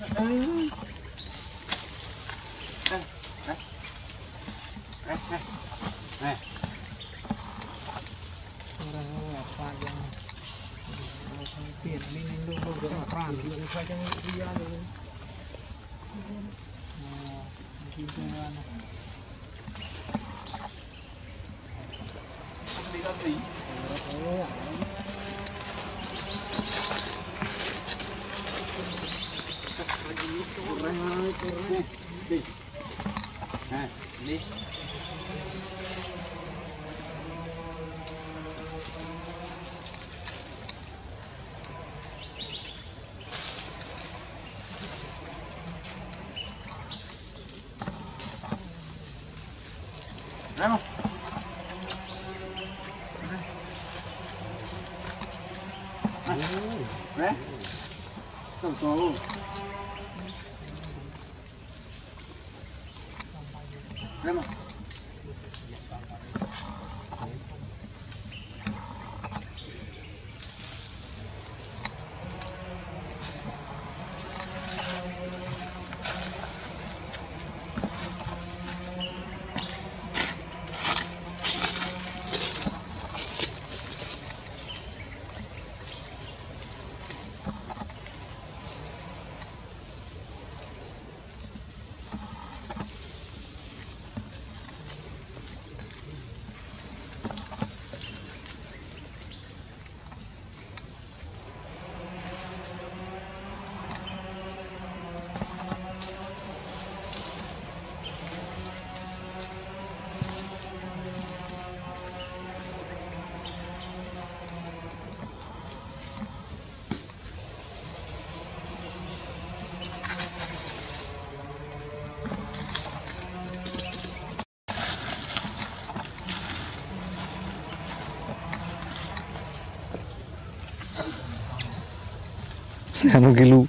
Ano kilo?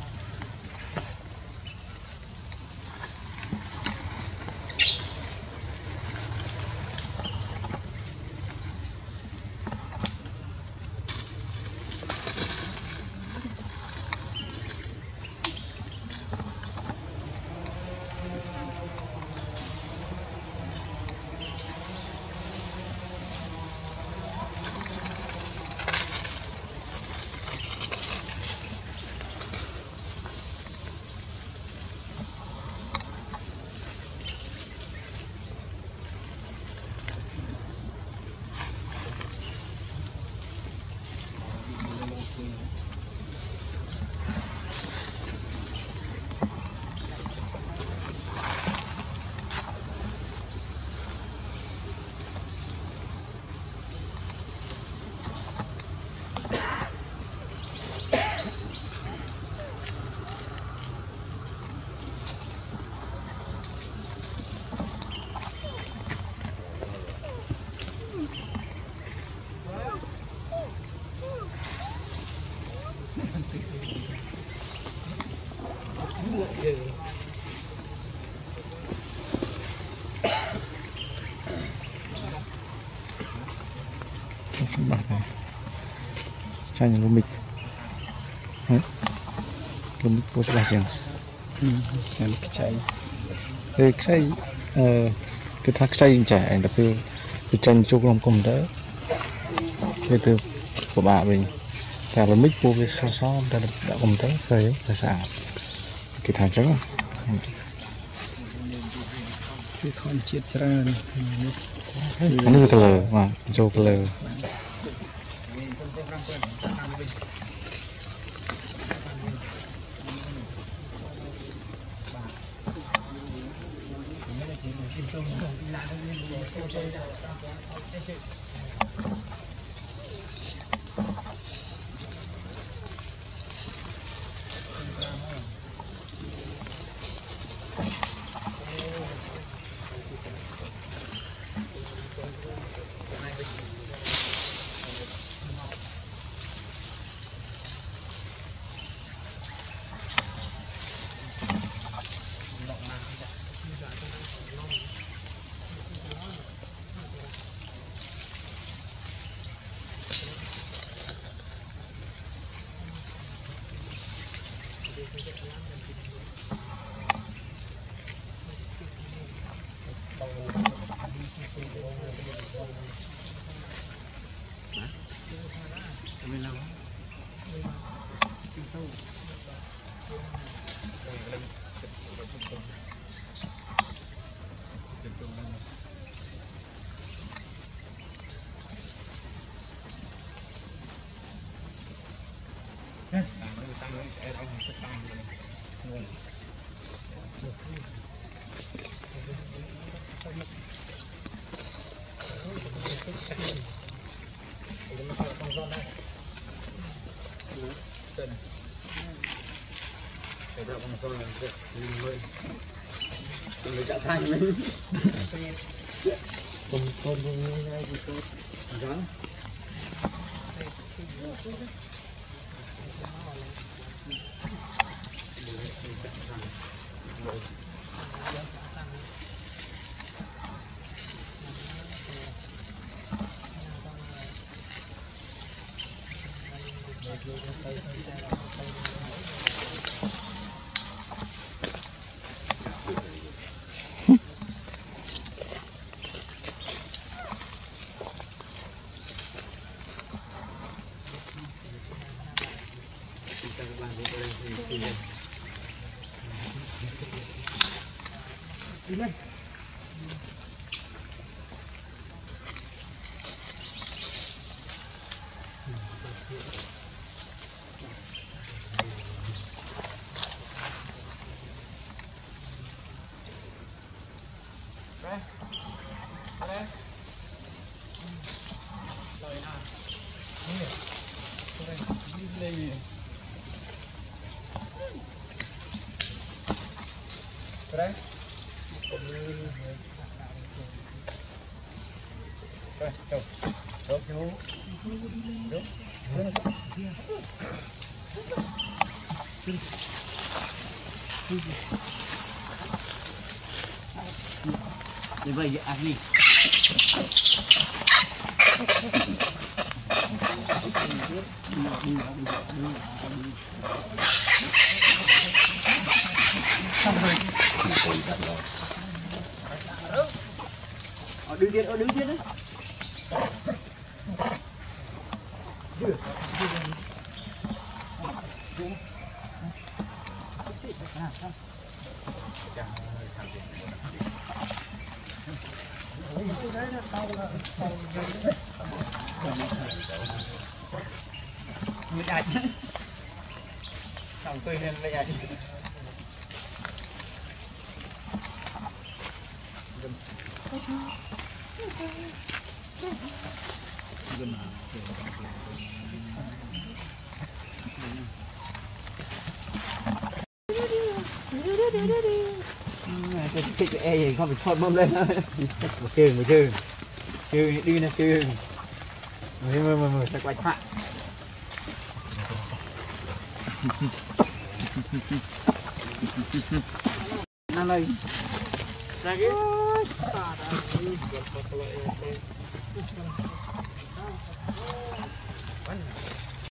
Chanh lúa mịch, lúa mịch bột bạch chẳng, cái chay, cái thác chay chảy là cái chanh chúc lòng cùng đó, cái từ của bà mình, cả lúa mịch bột cái sao đã cùng tới sấy là sao, cái thằng trắng, cái con chết ra này, nó là color mà, châu color. Như vậy ăn đi. Đưa tiền đấy. Mình ảnh xong tôi lên lấy ảnh cái e gì không bị thoát bơm lên thôi trường đi nè trường mười sẽ quay thoại năm đây ra cái